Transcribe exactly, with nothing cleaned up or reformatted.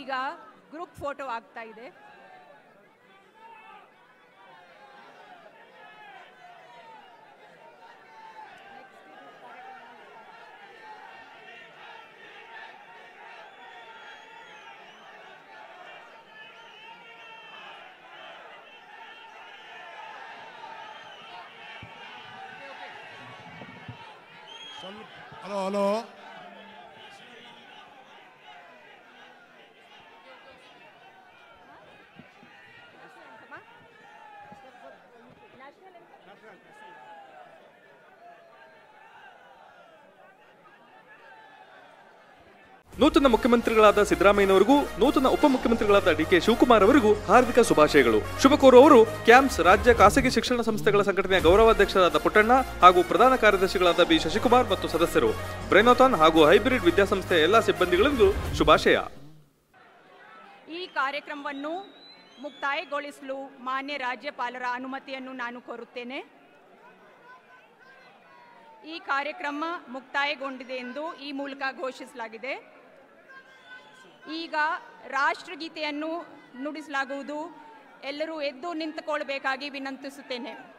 ಈಗ group photo ಆಗ್ತಾ ಇದೆ. ಹಲೋ ಹಲೋ ನೂತನ ಮುಖ್ಯಮಂತ್ರಿಗಳಾದ ಸಿದ್ದರಾಮಯ್ಯನವರಿಗೂ ನೂತನ ಉಪಮುಖ್ಯಮಂತ್ರಿಗಳಾದ ಡಿ ಕೆ ಶಿವಕುಮಾರ್ ಅವರಿಗೂ ಹಾರ್ದಿಕ ಶುಭಾಶಯಗಳು. ಶುಭ ಕೋರುವವರು ಕ್ಯಾಂಪ್ಸ್ ರಾಜ್ಯ ಖಾಸಗಿ ಶಿಕ್ಷಣ ಸಂಸ್ಥೆಗಳ ಸಂಘಟನೆಯ ಗೌರವಾಧ್ಯಕ್ಷರಾದ ಪುಟ್ಟಣ್ಣ ಹಾಗೂ ಪ್ರಧಾನ ಕಾರ್ಯದರ್ಶಿಗಳಾದ ಬಿ ಶಶಿಕುಮಾರ್ ಮತ್ತು ಸದಸ್ಯರು. ಬ್ರೈನೋಥಾನ್ ಹಾಗೂ ಹೈಬ್ರಿಡ್ ವಿದ್ಯಾಸಂಸ್ಥೆಯ ಎಲ್ಲಾ ಸಿಬ್ಬಂದಿಗಳಿಗೂ ಶುಭಾಶಯ. ಈ ಕಾರ್ಯಕ್ರಮವನ್ನು ಮುಕ್ತಾಯಗೊಳಿಸಲು ಮಾನ್ಯ ರಾಜ್ಯಪಾಲರ ಅನುಮತಿಯನ್ನು ನಾನು ಕೋರುತ್ತೇನೆ. ಈ ಕಾರ್ಯಕ್ರಮ ಮುಕ್ತಾಯಗೊಂಡಿದೆ ಎಂದು ಈ ಮೂಲಕ ಘೋಷಿಸಲಾಗಿದೆ. ಈಗ ರಾಷ್ಟ್ರಗೀತೆಯನ್ನು ನುಡಿಸಲಾಗುವುದು. ಎಲ್ಲರೂ ಎದ್ದು ನಿಂತುಕೊಳ್ಳಬೇಕಾಗಿ ವಿನಂತಿಸುತ್ತೇನೆ.